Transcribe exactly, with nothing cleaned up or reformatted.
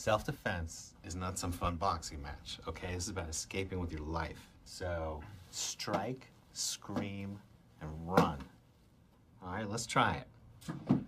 Self-defense is not some fun boxing match, okay? This is about escaping with your life. So, strike, scream, and run. All right, let's try it.